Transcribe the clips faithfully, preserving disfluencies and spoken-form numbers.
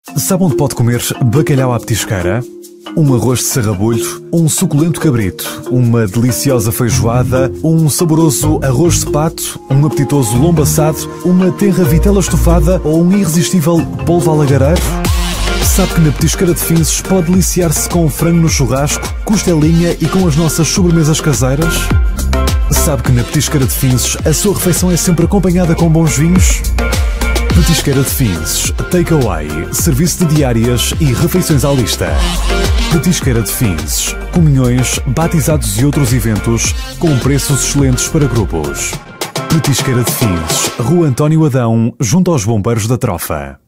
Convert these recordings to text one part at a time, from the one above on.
Sabe onde pode comer bacalhau à petisqueira? Um arroz de sarrabulho, um suculento cabrito, uma deliciosa feijoada, um saboroso arroz de pato, um apetitoso lombo assado, uma tenra vitela estufada ou um irresistível polvo alagareiro? Sabe que na Petisqueira de Finses pode deliciar-se com frango no churrasco, costelinha e com as nossas sobremesas caseiras? Sabe que na Petisqueira de Finses a sua refeição é sempre acompanhada com bons vinhos? Petisqueira de Finses, takeaway, serviço de diárias e refeições à lista. Petisqueira de Finses, comunhões, batizados e outros eventos com preços excelentes para grupos. Petisqueira de Finses, Rua António Adão, junto aos Bombeiros da Trofa.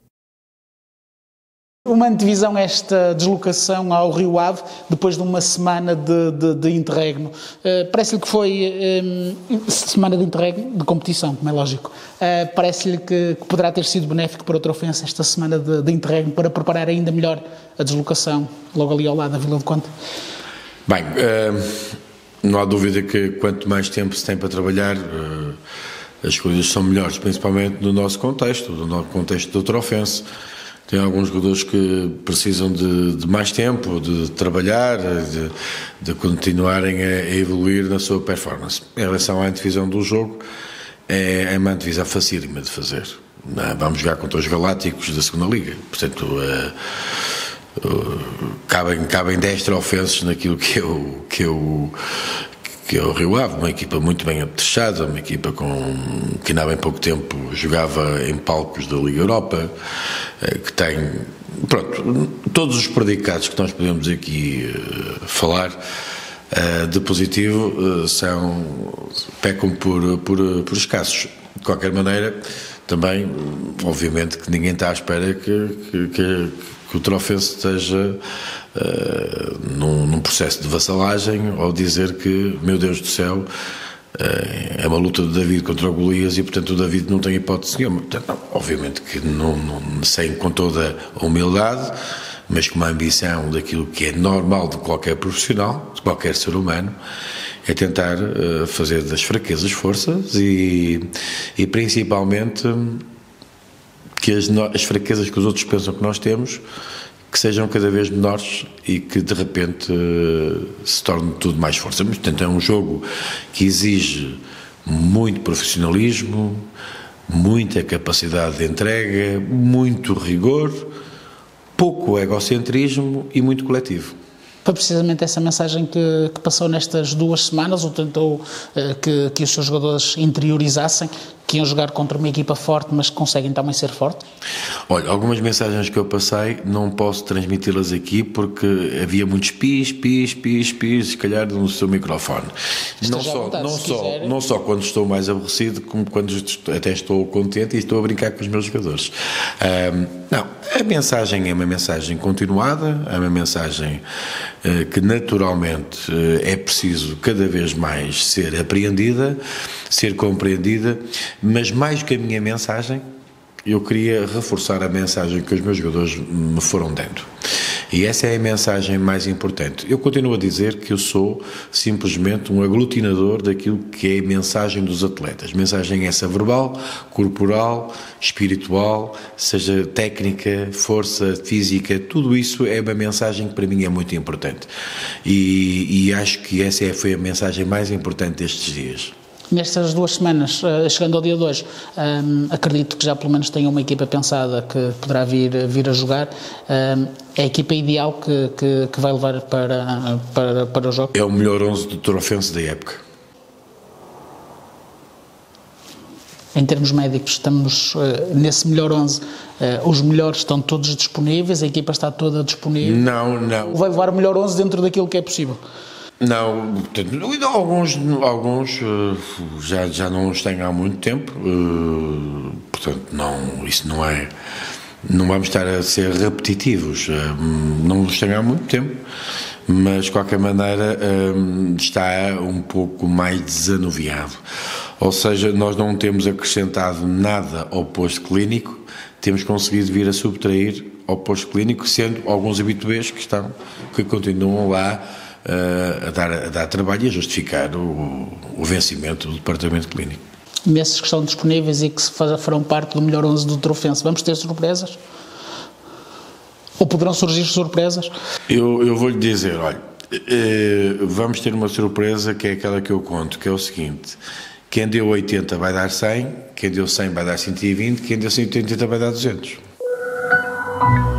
Uma antevisão a esta deslocação ao Rio Ave, depois de uma semana de, de, de interregno. Uh, Parece-lhe que foi um, semana de interregno, de competição, como é lógico. Uh, Parece-lhe que, que poderá ter sido benéfico para o Trofense esta semana de, de interregno, para preparar ainda melhor a deslocação, logo ali ao lado da Vila do Conde? Bem, uh, não há dúvida que quanto mais tempo se tem para trabalhar, uh, as coisas são melhores, principalmente no nosso contexto, no nosso contexto do Trofense. Tem alguns jogadores que precisam de, de mais tempo, de trabalhar, de, de continuarem a, a evoluir na sua performance. Em relação à antevisão do jogo, é, é uma antevisão facílima de fazer. Vamos jogar contra os Galácticos da segunda Liga, portanto, uh, uh, cabem, cabem dez trofenses naquilo que eu... Que eu que é o Rio Ave, uma equipa muito bem apetrechada, uma equipa com, que ainda há bem pouco tempo jogava em palcos da Liga Europa, que tem, pronto, todos os predicados que nós podemos aqui uh, falar uh, de positivo uh, são, pecam por, por, por escassos. De qualquer maneira, também, obviamente, que ninguém está à espera que, que, que, que o Trofense esteja Uh, num, num processo de vassalagem, ou dizer que, meu Deus do céu, uh, é uma luta de David contra o Golias e, portanto, o David não tem hipótese nenhuma. Portanto, não, obviamente que não, não sei, com toda a humildade, mas com uma ambição daquilo que é normal de qualquer profissional, de qualquer ser humano, é tentar uh, fazer das fraquezas forças e, e principalmente que as, as fraquezas que os outros pensam que nós temos que sejam cada vez menores e que de repente uh, se torne tudo mais força. Mas, portanto, é um jogo que exige muito profissionalismo, muita capacidade de entrega, muito rigor, pouco egocentrismo e muito coletivo. Foi precisamente essa mensagem que, que passou nestas duas semanas, ou tentou uh, que, que os seus jogadores interiorizassem, que iam jogar contra uma equipa forte, mas que conseguem também ser forte? Olha, algumas mensagens que eu passei não posso transmiti-las aqui porque havia muitos pis, pis, pis, pis, se calhar no seu microfone. Não só, vontade, não, só, não só quando estou mais aborrecido, como quando até estou contente e estou a brincar com os meus jogadores. Um, não, a mensagem é uma mensagem continuada, é uma mensagem uh, que naturalmente uh, é preciso cada vez mais ser apreendida, ser compreendida, mas mais que a minha mensagem, eu queria reforçar a mensagem que os meus jogadores me foram dando. E essa é a mensagem mais importante. Eu continuo a dizer que eu sou simplesmente um aglutinador daquilo que é a mensagem dos atletas. Mensagem essa verbal, corporal, espiritual, seja técnica, força, física, tudo isso é uma mensagem que para mim é muito importante. E, e acho que essa foi a mensagem mais importante destes dias. Nestas duas semanas, chegando ao dia de hoje, um, acredito que já pelo menos tenha uma equipa pensada que poderá vir, vir a jogar. Um, é a equipa ideal que, que, que vai levar para, para, para o jogo? É o melhor onze do Trofense da época. Em termos médicos, estamos uh, nesse melhor onze. Uh, os melhores estão todos disponíveis, a equipa está toda disponível? Não, não. Vai levar o melhor onze dentro daquilo que é possível? Não, alguns, alguns já, já não os tenho há muito tempo, portanto, não, isso não é, não vamos estar a ser repetitivos, não os tenho há muito tempo, mas de qualquer maneira está um pouco mais desanuviado, ou seja, nós não temos acrescentado nada ao posto clínico, temos conseguido vir a subtrair ao posto clínico, sendo alguns habituês que estão, que continuam lá Uh, a, dar, a dar trabalho e a justificar o, o vencimento do departamento clínico. Esses que estão disponíveis e que farão parte do melhor onze do Trofense, vamos ter surpresas? Ou poderão surgir surpresas? Eu, eu vou-lhe dizer, olha, eh, vamos ter uma surpresa que é aquela que eu conto, que é o seguinte: quem deu oitenta vai dar cem, quem deu cem vai dar cento e vinte, quem deu cento e oitenta vai dar duzentos.